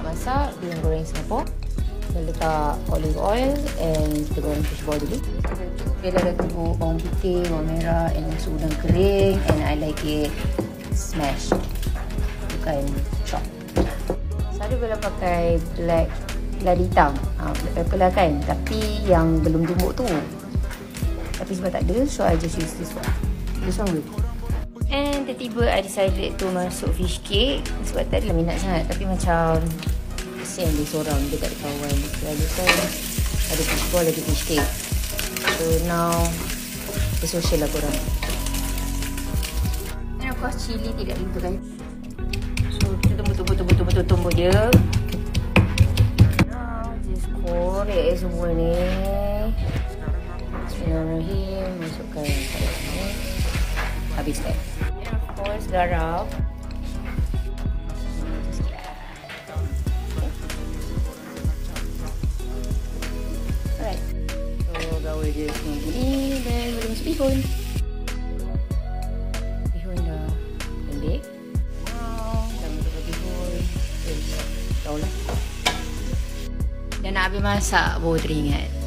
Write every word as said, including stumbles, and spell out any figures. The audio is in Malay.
masak bihun goreng Singapore. Kita letak olive oil and kita goreng fishball dulu. Dia dah tubuh bawang putih, bawang merah and masuk udang kering, and I like it smash, bukan chop. Saya boleh pakai black lada hitam, ha, black pepper lah kan, tapi yang belum tumbuk tu. Tapi sebab tak ada, so I just use this one. This one good. And tiba-tiba I decided to masuk fish cake sebab tak adalah minat sangat, tapi macam kesian dia seorang, dia tak ada kawan. Lalu kan ada fishball, ada fish cake. So now bersosial lah korang. And of course chili tidak lupa kan. So kita tumbuk-tumbuk-tumbuk-tumbuk dia. Now just korek semua ni. Bismillahirrahmanirrahim. Masukkan ni. Habiskan. And of course garam. Alright. So gaul dia semua ni. Dan boleh masuk bihun. Bihun dah pendek. Now dah masuk bihun. Okay. Tahu lah. Dan nak habis masak baru teringat